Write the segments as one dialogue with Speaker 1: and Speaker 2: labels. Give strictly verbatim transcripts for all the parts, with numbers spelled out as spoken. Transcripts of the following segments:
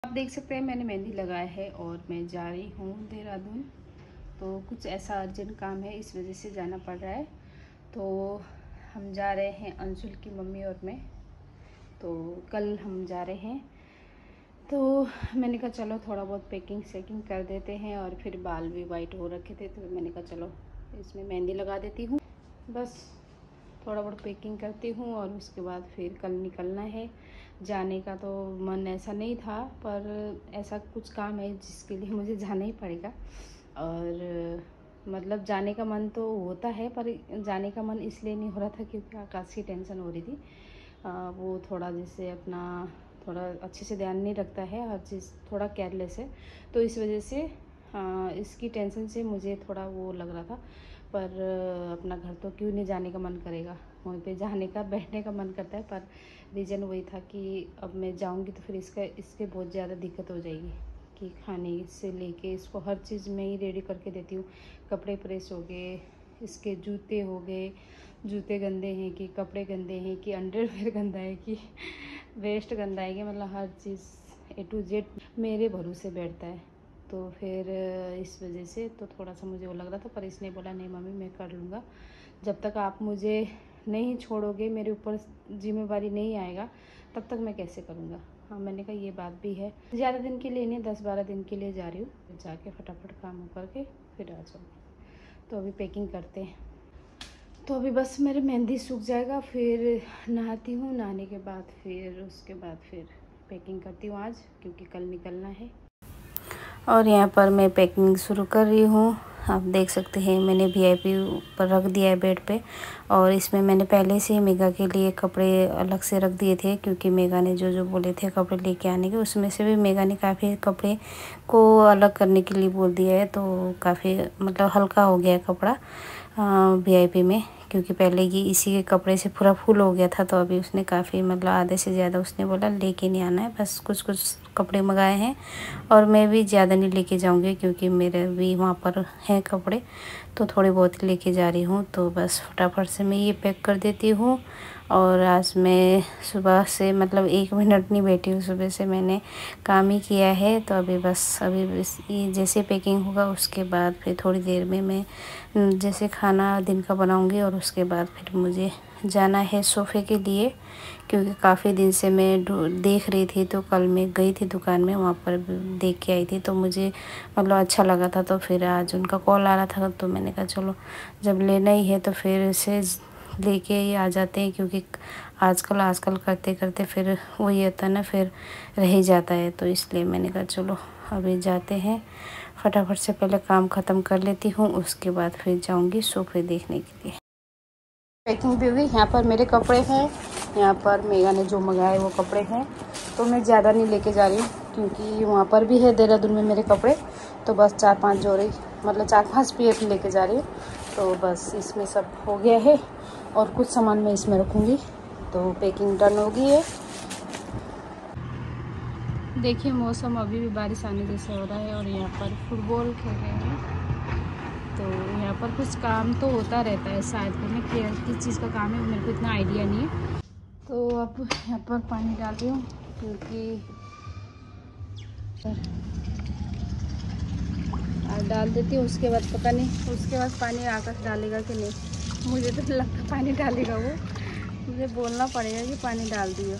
Speaker 1: आप देख सकते हैं मैंने मेहंदी लगाया है और मैं जा रही हूँ देहरादून। तो कुछ ऐसा अर्जेंट काम है, इस वजह से जाना पड़ रहा है। तो हम जा रहे हैं, अंशुल की मम्मी और मैं। तो कल हम जा रहे हैं, तो मैंने कहा चलो थोड़ा बहुत पैकिंग शैकिंग कर देते हैं। और फिर बाल भी वाइट हो रखे थे, तो मैंने कहा चलो इसमें मेहंदी लगा देती हूँ। बस थोड़ा बहुत पैकिंग करती हूँ और उसके बाद फिर कल निकलना है। जाने का तो मन ऐसा नहीं था, पर ऐसा कुछ काम है जिसके लिए मुझे जाना ही पड़ेगा। और मतलब जाने का मन तो होता है, पर जाने का मन इसलिए नहीं हो रहा था क्योंकि आकाश की टेंशन हो रही थी। आ, वो थोड़ा जैसे अपना थोड़ा अच्छे से ध्यान नहीं रखता है, हर चीज़ थोड़ा केयरलेस है। तो इस वजह से आ, इसकी टेंशन से मुझे थोड़ा वो लग रहा था। पर अपना घर तो क्यों नहीं जाने का मन करेगा, वहीं पे जाने का बैठने का मन करता है। पर रीज़न वही था कि अब मैं जाऊंगी तो फिर इसका इसके बहुत ज़्यादा दिक्कत हो जाएगी कि खाने से लेके इसको हर चीज़ मैं ही रेडी करके देती हूँ। कपड़े प्रेस हो गए, इसके जूते हो गए, जूते गंदे हैं कि कपड़े गंदे हैं कि अंडरवेयर गंदा है कि वेस्ट गंदा है कि मतलब हर चीज़ ए टू जेड मेरे भरोसे बैठता है। तो फिर इस वजह से तो थोड़ा सा मुझे वो लग रहा था। पर इसने बोला नहीं मम्मी मैं कर लूँगा, जब तक आप मुझे नहीं छोड़ोगे, मेरे ऊपर जिम्मेवारी नहीं आएगा, तब तक मैं कैसे करूँगा। हाँ मैंने कहा ये बात भी है। ज़्यादा दिन के लिए नहीं, दस बारह दिन के लिए जा रही हूँ, जाके फटाफट काम करके फिर आ जाऊँगी। तो अभी पैकिंग करते हैं। तो अभी बस मेरे मेहंदी सूख जाएगा, फिर नहाती हूँ, नहाने के बाद फिर उसके बाद फिर पैकिंग करती हूँ आज, क्योंकि कल निकलना है। और यहाँ पर मैं पैकिंग शुरू कर रही हूँ। आप देख सकते हैं मैंने वीआईपी ऊपर रख दिया है बेड पे। और इसमें मैंने पहले से मेगा के लिए कपड़े अलग से रख दिए थे, क्योंकि मेगा ने जो जो बोले थे कपड़े लेके आने के, उसमें से भी मेगा ने काफ़ी कपड़े को अलग करने के लिए बोल दिया है। तो काफ़ी मतलब हल्का हो गया है कपड़ा वीआईपी में, क्योंकि पहले ये इसी के कपड़े से पूरा फुल हो गया था। तो अभी उसने काफ़ी मतलब आधे से ज़्यादा उसने बोला लेके नहीं आना है, बस कुछ कुछ कपड़े मंगाए हैं। और मैं भी ज़्यादा नहीं लेके जाऊंगी क्योंकि मेरे भी वहाँ पर हैं कपड़े, तो थोड़े बहुत लेके जा रही हूँ। तो बस फटाफट से मैं ये पैक कर देती हूँ। और आज मैं सुबह से मतलब एक मिनट नहीं बैठी हूँ, सुबह से मैंने काम ही किया है। तो अभी बस अभी बस ये जैसे पैकिंग होगा उसके बाद फिर थोड़ी देर में मैं जैसे खाना दिन का बनाऊंगी। और उसके बाद फिर मुझे जाना है सोफ़े के लिए, क्योंकि काफ़ी दिन से मैं देख रही थी। तो कल मैं गई थी दुकान में, वहाँ पर देख के आई थी, तो मुझे मतलब अच्छा लगा था। तो फिर आज उनका कॉल आ रहा था, तो मैंने कहा चलो जब लेना ही है तो फिर से लेके ही आ जाते हैं, क्योंकि आजकल आजकल करते करते फिर वही होता है ना, फिर रह ही जाता है। तो इसलिए मैंने कहा चलो अभी जाते हैं, फटाफट से पहले काम ख़त्म कर लेती हूँ, उसके बाद फिर जाऊँगी सोफ़े देखने के लिए। पैकिंग भी हुई। यहाँ पर मेरे कपड़े हैं, यहाँ पर मेगा ने जो मंगाए वो कपड़े हैं। तो मैं ज़्यादा नहीं लेके जा रही हूँ, क्योंकि वहाँ पर भी है देहरादून में मेरे कपड़े। तो बस चार पांच जोड़े मतलब चार पांच पीस लेके जा रही हूँ। तो बस इसमें सब हो गया है और कुछ सामान मैं इसमें रखूँगी। तो पैकिंग डन हो गई है। देखिए मौसम अभी भी बारिश आने जैसा हो रहा है और यहाँ पर फुटबॉल खेल रहे हैं। तो यहाँ पर कुछ काम तो होता रहता है, शायद करने किस चीज़ का काम है मेरे को इतना आइडिया नहीं है। तो अब यहाँ पर पानी डाल रही हूँ, क्योंकि डाल देती हूँ। उसके बाद पता नहीं उसके बाद पानी आकाश डालेगा कि नहीं, मुझे तो लगता पानी डालेगा वो। मुझे बोलना पड़ेगा कि पानी डाल दियो।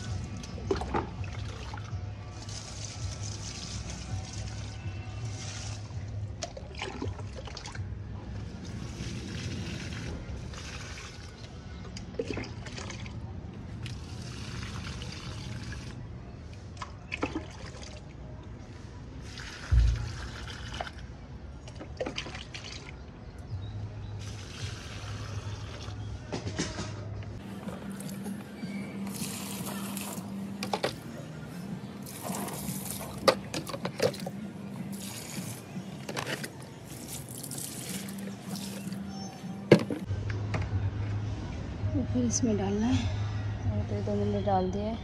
Speaker 1: तो फिर इसमें डालना है, और तो दो मैंने डाल दिया है।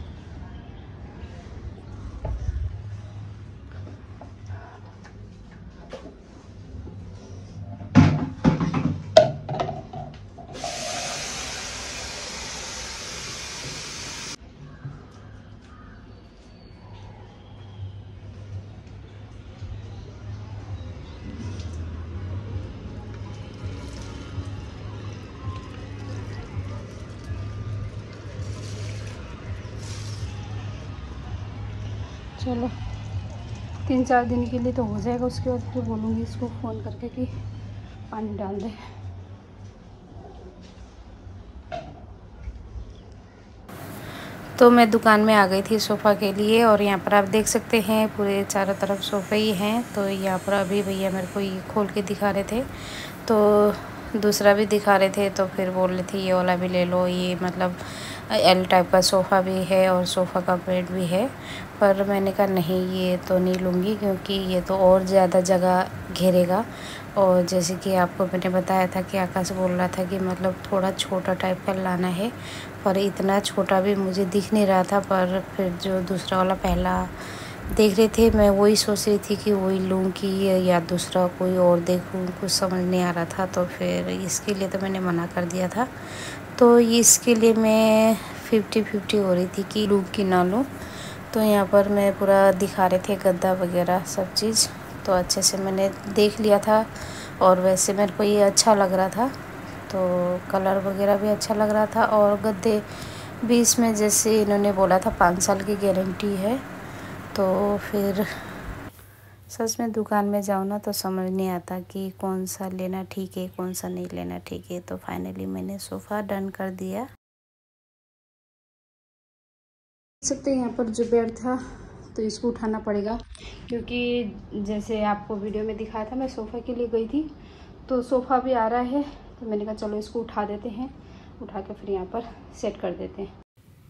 Speaker 1: चलो तीन चार दिन के लिए तो हो जाएगा, उसके बाद फिर बोलूँगी इसको फ़ोन करके कि पानी डाल दे। तो मैं दुकान में आ गई थी सोफ़ा के लिए, और यहाँ पर आप देख सकते हैं पूरे चारों तरफ सोफ़े ही हैं। तो यहाँ पर अभी भैया मेरे को ये खोल के दिखा रहे थे, तो दूसरा भी दिखा रहे थे, तो फिर बोल रहे थे ये वाला भी ले लो, ये मतलब एल टाइप का सोफ़ा भी है और सोफ़ा का बेड भी है। पर मैंने कहा नहीं, ये तो नहीं लूँगी, क्योंकि ये तो और ज़्यादा जगह घेरेगा। और जैसे कि आपको मैंने बताया था कि आकाश बोल रहा था कि मतलब थोड़ा छोटा टाइप का लाना है, पर इतना छोटा भी मुझे दिख नहीं रहा था। पर फिर जो दूसरा वाला पहला देख रहे थे, मैं वही सोच रही थी कि वही लूँ कि या दूसरा कोई और देखूँ, कुछ समझ नहीं आ रहा था। तो फिर इसके लिए तो मैंने मना कर दिया था। तो इसके लिए मैं फिफ्टी फिफ्टी हो रही थी कि लूँ कि ना लूँ। तो यहाँ पर मैं पूरा दिखा रहे थे गद्दा वगैरह सब चीज़, तो अच्छे से मैंने देख लिया था। और वैसे मेरे को ये अच्छा लग रहा था, तो कलर वगैरह भी अच्छा लग रहा था। और गद्दे भी इसमें जैसे इन्होंने बोला था पाँच साल की गारंटी है। तो फिर सच में दुकान में जाओ ना तो समझ नहीं आता कि कौन सा लेना ठीक है, कौन सा नहीं लेना ठीक है। तो फाइनली मैंने सोफ़ा डन कर दिया। देख सकते हैं यहाँ पर जो बेड था, तो इसको उठाना पड़ेगा, क्योंकि जैसे आपको वीडियो में दिखाया था मैं सोफ़ा के लिए गई थी, तो सोफ़ा भी आ रहा है। तो मैंने कहा चलो इसको उठा देते हैं, उठा के फिर यहाँ पर सेट कर देते हैं।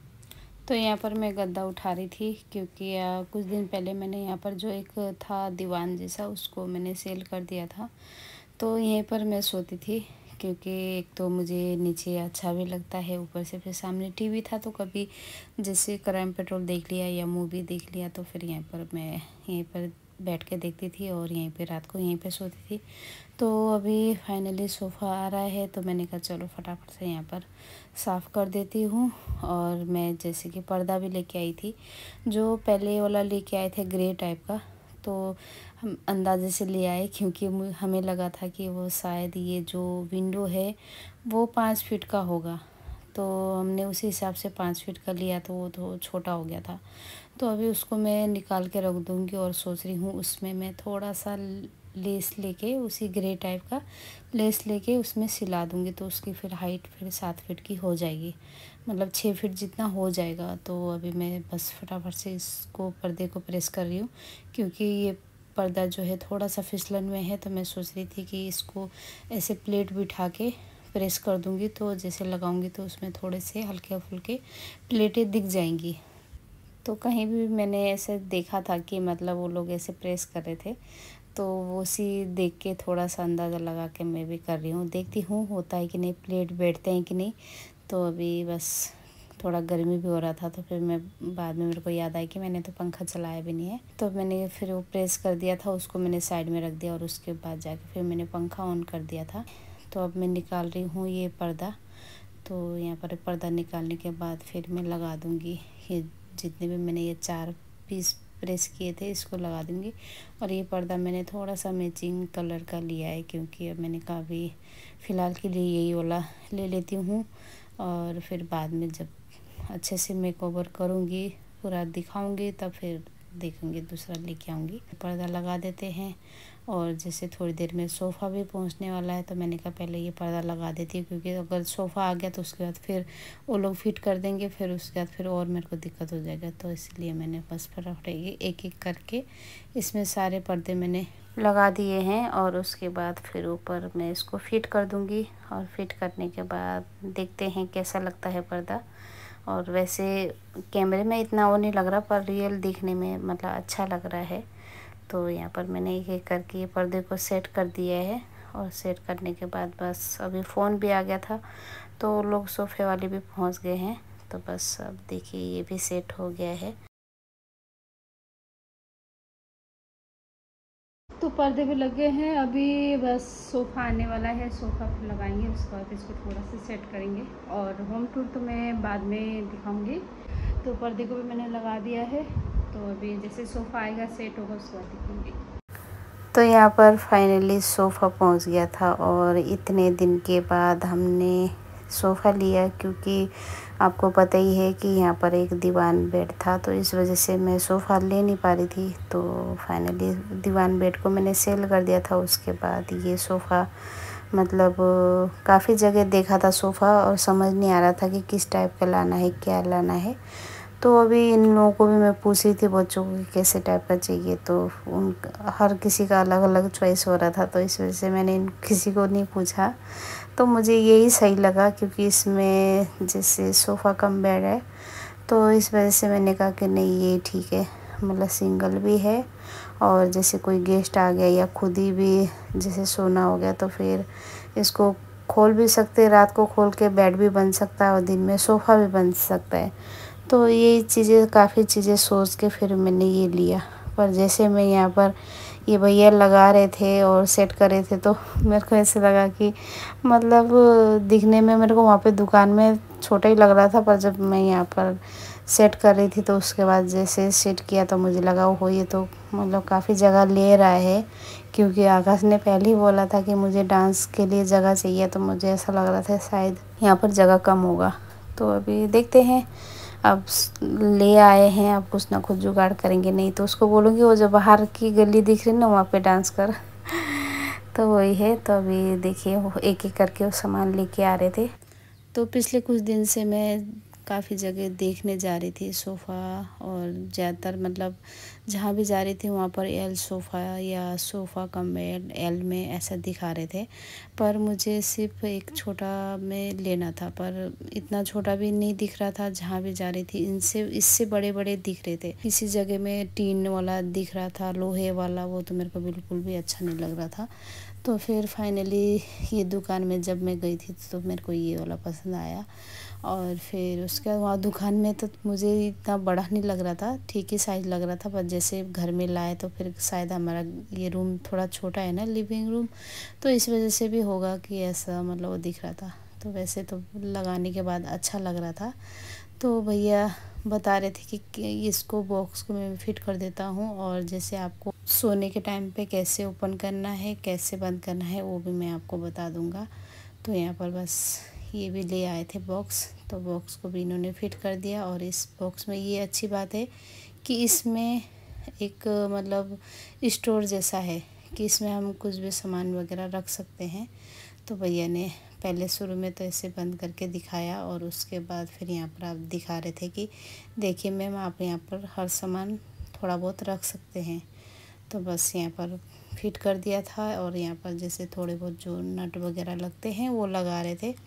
Speaker 1: तो यहाँ पर मैं गद्दा उठा रही थी, क्योंकि आ, कुछ दिन पहले मैंने यहाँ पर जो एक था दीवान जैसा, उसको मैंने सेल कर दिया था। तो यहीं पर मैं सोती थी, क्योंकि एक तो मुझे नीचे अच्छा भी लगता है, ऊपर से फिर सामने टीवी था, तो कभी जैसे क्राइम पेट्रोल देख लिया या मूवी देख लिया, तो फिर यहीं पर मैं यहीं पर बैठ के देखती थी और यहीं पे रात को यहीं पे सोती थी। तो अभी फाइनली सोफ़ा आ रहा है, तो मैंने कहा चलो फटाफट से यहाँ पर साफ़ कर देती हूँ। और मैं जैसे कि पर्दा भी लेके आई थी, जो पहले वाला लेके आए थे ग्रे टाइप का, तो हम अंदाजे से ले आए, क्योंकि हमें लगा था कि वो शायद ये जो विंडो है वो पाँच फीट का होगा। तो हमने उसी हिसाब से पाँच फीट का लिया, तो वो तो छोटा हो गया था। तो अभी उसको मैं निकाल के रख दूँगी, और सोच रही हूँ उसमें मैं थोड़ा सा लेस लेके, उसी ग्रे टाइप का लेस लेके उसमें सिला दूँगी, तो उसकी फिर हाइट फिर सात फीट की हो जाएगी, मतलब छः फीट जितना हो जाएगा। तो अभी मैं बस फटाफट से इसको पर्दे को प्रेस कर रही हूँ, क्योंकि ये पर्दा जो है थोड़ा सा फिसलन में है। तो मैं सोच रही थी कि इसको ऐसे प्लेट बिठा के प्रेस कर दूँगी, तो जैसे लगाऊँगी तो उसमें थोड़े से हल्के फुल्के प्लेटें दिख जाएंगी। तो कहीं भी मैंने ऐसे देखा था कि मतलब वो लोग ऐसे प्रेस कर रहे थे, तो वो उसी देख के थोड़ा सा अंदाज़ा लगा के मैं भी कर रही हूँ, देखती हूँ होता है कि नहीं, प्लेट बैठते हैं कि नहीं। तो अभी बस थोड़ा गर्मी भी हो रहा था, तो फिर मैं बाद में मेरे को याद आया कि मैंने तो पंखा चलाया भी नहीं है। तो मैंने फिर वो प्रेस कर दिया था, उसको मैंने साइड में रख दिया, और उसके बाद जाके फिर मैंने पंखा ऑन कर दिया था। तो अब मैं निकाल रही हूँ ये पर्दा। तो यहाँ पर पर्दा निकालने के बाद फिर मैं लगा दूँगी ये जितने भी मैंने ये चार पीस प्रेस किए थे, इसको लगा दूँगी। और ये पर्दा मैंने थोड़ा सा मैचिंग कलर का लिया है, क्योंकि अब मैंने कहा अभी फ़िलहाल के लिए यही वाला ले लेती हूँ, और फिर बाद में जब अच्छे से मेकओवर करूँगी, पूरा दिखाऊँगी, तब फिर देखूँगी दूसरा लेके आऊँगी। पर्दा लगा देते हैं, और जैसे थोड़ी देर में सोफ़ा भी पहुंचने वाला है, तो मैंने कहा पहले ये पर्दा लगा देती हूँ, क्योंकि अगर सोफ़ा आ गया तो उसके बाद फिर वो लोग फिट कर देंगे, फिर उसके बाद फिर और मेरे को दिक्कत हो जाएगा। तो इसलिए मैंने बस फटाफट एक एक करके इसमें सारे पर्दे मैंने लगा दिए हैं, और उसके बाद फिर ऊपर मैं इसको फिट कर दूँगी। और फिट करने के बाद देखते हैं कैसा लगता है पर्दा। और वैसे कैमरे में इतना वो नहीं लग रहा, पर रियल दिखने में मतलब अच्छा लग रहा है। तो यहाँ पर मैंने एक एक करके ये पर्दे को सेट कर दिया है, और सेट करने के बाद बस अभी फ़ोन भी आ गया था, तो लोग सोफ़े वाले भी पहुँच गए हैं। तो बस अब देखिए ये भी सेट हो गया है। तो पर्दे भी लगे हैं, अभी बस सोफ़ा आने वाला है, सोफ़ा फिर लगाएंगे, उसके बाद इसको थोड़ा सा सेट करेंगे। और होम टूर तो मैं बाद में दिखाऊंगी। तो पर्दे को भी मैंने लगा दिया है, तो अभी जैसे सोफ़ा आएगा सेट होगा उसके बाद दिखाऊंगी। तो यहाँ पर फाइनली सोफ़ा पहुँच गया था, और इतने दिन के बाद हमने सोफ़ा लिया, क्योंकि आपको पता ही है कि यहाँ पर एक दीवान बेड था, तो इस वजह से मैं सोफ़ा ले नहीं पा रही थी। तो फाइनली दीवान बेड को मैंने सेल कर दिया था। उसके बाद ये सोफ़ा मतलब काफ़ी जगह देखा था सोफ़ा, और समझ नहीं आ रहा था कि किस टाइप का लाना है, क्या लाना है। तो अभी इन लोगों को भी मैं पूछ रही थी बच्चों को कि कैसे टाइप का चाहिए, तो उन हर किसी का अलग अलग चॉइस हो रहा था, तो इस वजह से मैंने किसी को नहीं पूछा। तो मुझे यही सही लगा, क्योंकि इसमें जैसे सोफ़ा कम बेड है, तो इस वजह से मैंने कहा कि नहीं ये ठीक है, मतलब सिंगल भी है, और जैसे कोई गेस्ट आ गया या खुद ही भी जैसे सोना हो गया, तो फिर इसको खोल भी सकते हैं, रात को खोल के बेड भी बन सकता है और दिन में सोफ़ा भी बन सकता है। तो ये चीज़ें काफ़ी चीज़ें सोच के फिर मैंने ये लिया। पर जैसे मैं यहाँ पर ये भैया लगा रहे थे और सेट कर रहे थे, तो मेरे को ऐसे लगा कि मतलब दिखने में मेरे को वहाँ पे दुकान में छोटा ही लग रहा था, पर जब मैं यहाँ पर सेट कर रही थी तो उसके बाद जैसे सेट किया तो मुझे लगा हो ये तो मतलब काफ़ी जगह ले रहा है, क्योंकि आकाश ने पहले ही बोला था कि मुझे डांस के लिए जगह चाहिए, तो मुझे ऐसा लग रहा था शायद यहाँ पर जगह कम होगा। तो अभी देखते हैं, अब ले आए हैं, अब कुछ ना कुछ जुगाड़ करेंगे, नहीं तो उसको बोलूँगी वो जो बाहर की गली दिख रही ना वहाँ पे डांस कर तो वही है। तो अभी देखिए वो एक एक करके वो सामान लेके आ रहे थे। तो पिछले कुछ दिन से मैं काफ़ी जगह देखने जा रही थी सोफ़ा, और ज़्यादातर मतलब जहाँ भी जा रही थी वहाँ पर एल सोफ़ा या सोफ़ा कम बेड एल में ऐसा दिखा रहे थे, पर मुझे सिर्फ एक छोटा में लेना था, पर इतना छोटा भी नहीं दिख रहा था। जहाँ भी जा रही थी इनसे इससे बड़े बड़े दिख रहे थे। किसी जगह में टीन वाला दिख रहा था, लोहे वाला, वो तो मेरे को बिल्कुल भी अच्छा नहीं लग रहा था। तो फिर फाइनली ये दुकान में जब मैं गई थी तो मेरे को ये वाला पसंद आया, और फिर उसके बाद वहाँ दुकान में तो मुझे इतना बड़ा नहीं लग रहा था, ठीक ही साइज़ लग रहा था, पर जैसे घर में लाए तो फिर शायद हमारा ये रूम थोड़ा छोटा है ना, लिविंग रूम, तो इस वजह से भी होगा कि ऐसा मतलब वो दिख रहा था। तो वैसे तो लगाने के बाद अच्छा लग रहा था। तो भैया बता रहे थे कि, कि इसको बॉक्स को मैं फिट कर देता हूँ, और जैसे आपको सोने के टाइम पे कैसे ओपन करना है, कैसे बंद करना है, वो भी मैं आपको बता दूँगा। तो यहाँ पर बस ये भी ले आए थे बॉक्स, तो बॉक्स को भी इन्होंने फिट कर दिया। और इस बॉक्स में ये अच्छी बात है कि इसमें एक मतलब स्टोर जैसा है, कि इसमें हम कुछ भी सामान वगैरह रख सकते हैं। तो भैया ने पहले शुरू में तो ऐसे बंद करके दिखाया, और उसके बाद फिर यहाँ पर आप दिखा रहे थे कि देखिए मैम आप यहाँ पर हर सामान थोड़ा बहुत रख सकते हैं। तो बस यहाँ पर फिट कर दिया था, और यहाँ पर जैसे थोड़े बहुत जो नट वगैरह लगते हैं वो लगा रहे थे।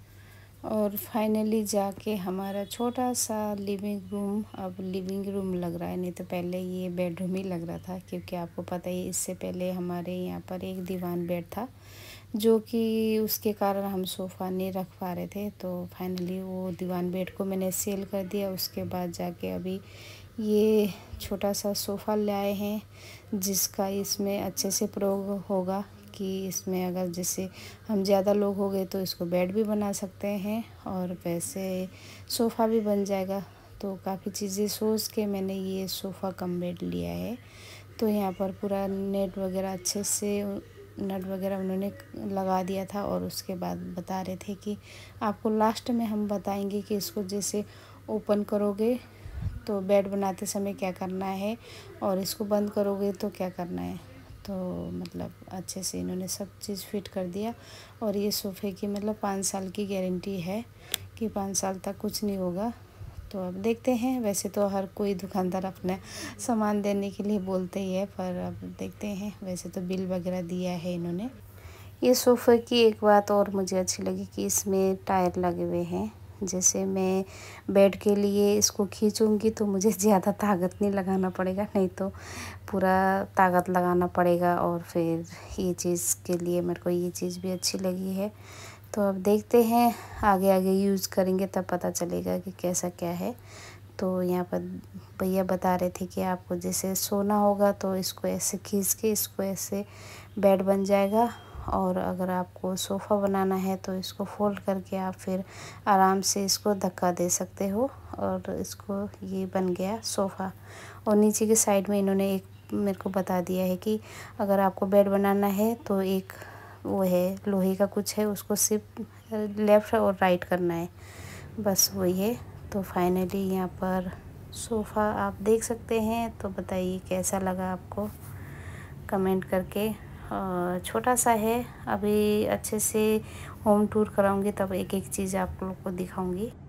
Speaker 1: और फाइनली जाके हमारा छोटा सा लिविंग रूम अब लिविंग रूम लग रहा है, नहीं तो पहले ये बेडरूम ही लग रहा था, क्योंकि आपको पता ही इससे पहले हमारे यहाँ पर एक दीवान बेड था, जो कि उसके कारण हम सोफ़ा नहीं रख पा रहे थे। तो फाइनली वो दीवान बेड को मैंने सेल कर दिया। उसके बाद जाके अभी ये छोटा सा सोफ़ा लाए हैं, जिसका इसमें अच्छे से प्रयोग होगा, कि इसमें अगर जैसे हम ज़्यादा लोग हो गए तो इसको बेड भी बना सकते हैं, और वैसे सोफ़ा भी बन जाएगा। तो काफ़ी चीज़ें सोच के मैंने ये सोफ़ा कम बेड लिया है। तो यहाँ पर पूरा नेट वगैरह अच्छे से नट वगैरह उन्होंने लगा दिया था, और उसके बाद बता रहे थे कि आपको लास्ट में हम बताएंगे कि इसको जैसे ओपन करोगे तो बेड बनाते समय क्या करना है, और इसको बंद करोगे तो क्या करना है। तो मतलब अच्छे से इन्होंने सब चीज़ फिट कर दिया। और ये सोफ़े की मतलब पाँच साल की गारंटी है, कि पाँच साल तक कुछ नहीं होगा। तो अब देखते हैं, वैसे तो हर कोई दुकानदार अपना सामान देने के लिए बोलते ही है, पर अब देखते हैं। वैसे तो बिल वगैरह दिया है इन्होंने। ये सोफ़े की एक बात और मुझे अच्छी लगी कि इसमें टायर लगे हुए हैं। जैसे मैं बेड के लिए इसको खींचूँगी तो मुझे ज़्यादा ताकत नहीं लगाना पड़ेगा, नहीं तो पूरा ताकत लगाना पड़ेगा। और फिर ये चीज़ के लिए मेरे को ये चीज़ भी अच्छी लगी है। तो अब देखते हैं, आगे आगे यूज़ करेंगे तब पता चलेगा कि कैसा क्या है। तो यहाँ पर भैया बता रहे थे कि आपको जैसे सोना होगा तो इसको ऐसे खींच के इसको ऐसे बेड बन जाएगा, और अगर आपको सोफ़ा बनाना है तो इसको फोल्ड करके आप फिर आराम से इसको धक्का दे सकते हो, और इसको ये बन गया सोफ़ा। और नीचे के साइड में इन्होंने एक मेरे को बता दिया है कि अगर आपको बेड बनाना है तो एक वो है लोहे का कुछ है, उसको सिर्फ लेफ़्ट और राइट करना है, बस वही है। तो फाइनली यहाँ पर सोफ़ा आप देख सकते हैं। तो बताइए कैसा लगा आपको कमेंट करके। और छोटा सा है, अभी अच्छे से होम टूर कराऊंगी तब एक एक चीज़ आप लोग को दिखाऊंगी।